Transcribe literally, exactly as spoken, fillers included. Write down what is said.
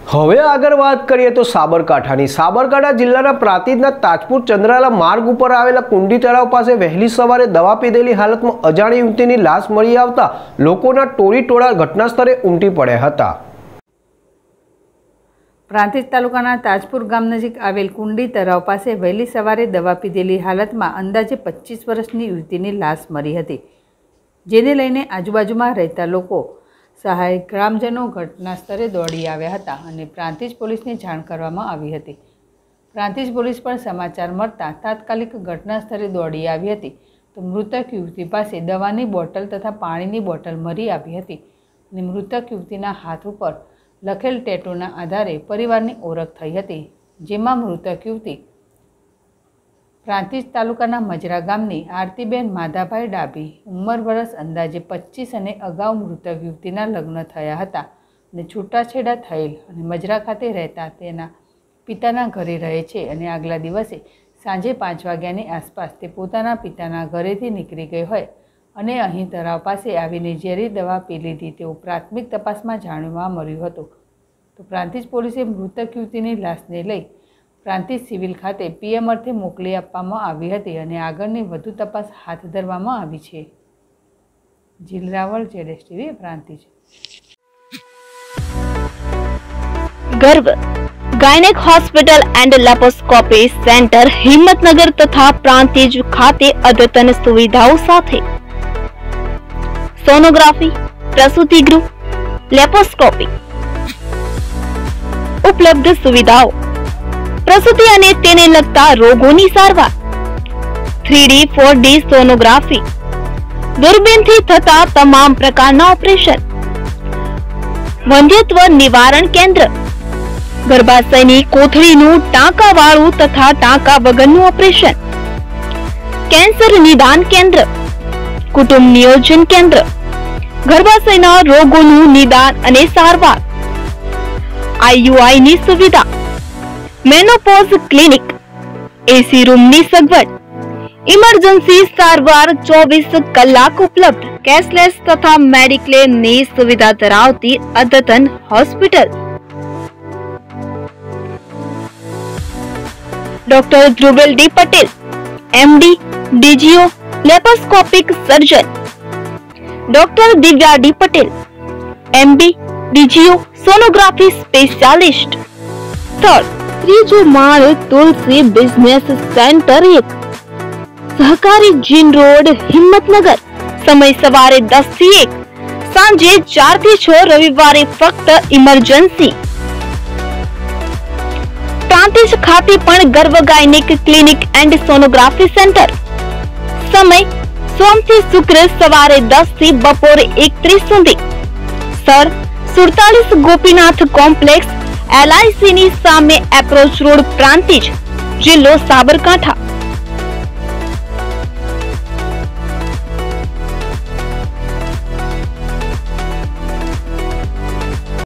હવે આગળ વાત કરીએ તો સાબરકાંઠાની સાબરકાંઠા જિલ્લાના પ્રાંતિજના તાજપુર ચંદ્રાલા માર્ગ ઉપર આવેલા કુંડી તળાવ પાસે વહેલી સવારે દવા પીધેલી હાલતમાં અજાણી યુવતીની લાશ મળી આવતા લોકોના ટોળી ટોળા ઘટના સ્થળે ઉમટી પડ્યા હતા। પ્રાંતિજ તાલુકાના તાજપુર ગામ નજીક આવેલ કુંડી તળાવ પાસે વહેલી સવારે દવા પીધેલી હાલતમાં અંદાજે પચીસ વર્ષની યુવતીની લાશ મળી હતી, જેને લઈને આજુબાજુમાં રહેતા લોકો સહાય ગ્રામજનો ઘટના સ્થળે દોડી આવ્યા હતા અને પ્રાંતિજ પોલીસને જાણ કરવામાં આવી હતી। પ્રાંતિજ પોલીસ પણ સમાચાર મળતા તાત્કાલિક ઘટના સ્થળે દોડી આવી હતી તો મૃતક યુવતી પાસે દવાની બોટલ તથા પાણીની બોટલ મળી આવી હતી અને મૃતક યુવતીના હાથ ઉપર લખેલ ટેટુના આધારે પરિવારની ઓળખ થઈ હતી, જેમાં મૃતક યુવતી પ્રાંતિજ તાલુકાના મજરા ગામની આરતીબેન માધાભાઈ ડાભી, ઉંમર વર્ષ અંદાજે પચીસ અને અગાઉ મૃતક યુવતીના લગ્ન થયા હતા અને છૂટાછેડા થયેલ અને મજરા ખાતે રહેતા તેના પિતાના ઘરે રહે છે અને આગલા દિવસે સાંજે પાંચ વાગ્યાની આસપાસ તે પોતાના પિતાના ઘરેથી નીકળી ગઈ હોય અને અહીં તળાવ પાસે આવીને ઝેરી દવા પી લીધી તેવું પ્રાથમિક તપાસમાં જાણવા મળ્યું હતું। તો પ્રાંતિજ પોલીસે મૃતક યુવતીની લાશને લઈ પ્રાંતિજ સિવિલ ખાતે પીએમ અર્થે મોકલી આપવામાં આવી હતી અને આગળની વધુ તપાસ હાથ ધરવામાં આવી છે। જીલ રાવલ, જેડેશ TV, Prantij. Garv gynaec hospital and laparoscopy centre Himmatnagar तथा प्रांतिज खाते अद्यतन सुविधाओं साथे सोनोग्राफी, प्रसूति गृह, लेप्रोस्कोपी उपलब्ध सुविधाओं, प्रसूति અને તેને લગતા રોગોની સારવાર, three D four D sonography, દૂરબીનથી થતા તમામ પ્રકારના ઓપરેશન, વંધ્યત્વ નિવારણ કેન્દ્ર, ગર્ભાશયની કોથળીનું ટાંકાવાળું તથા ટાંકા વગરનું ઓપરેશન, કેન્સર નિદાન કેન્દ્ર, કુટુંબ નિયોજન કેન્દ્ર, ગર્ભાશયના રોગોનું નિદાન અને સારવાર, આઈયુઆઈ ની સુવિધા, મેનોપોઝ ક્લિનિક, એસી રૂમની સગવડ, ઇમરજન્સી સારવાર ચોવીસ કલાક ઉપલબ્ધ, કેશલેસ તથા મેડિક્લેમની સુવિધા ધરાવતી અદ્યતન hospital. Doctor Dhruvel D Patel, MD, DGO, laparoscopic surgeon, doctor Divya D Patel, MD, DGO, sonography specialist. સ્થળ ત્રીજો માળ, તુલસી બિઝનેસ સેન્ટર એક, સહકારી જીન રોડ, હિંમતનગર। સમય સવારે દસ થી એક, સાંજે ચાર થી છ, રવિવારે ફક્ત ઇમરજન્સી। પ્રાંતિજ ખાતે પણ Garv gynaec clinic and sonography centre. સમય સોમ થી શુક્ર સવારે દસ થી બપોરે એક ત્રીસ સુધી। સ્થળ સુડતાલીસ ગોપીનાથ કોમ્પ્લેક્સ, એલઆઈસી ની સામે એપ્રોચ રોડ, પ્રાંતિજ, જિલ્લો સાબરકાંઠા।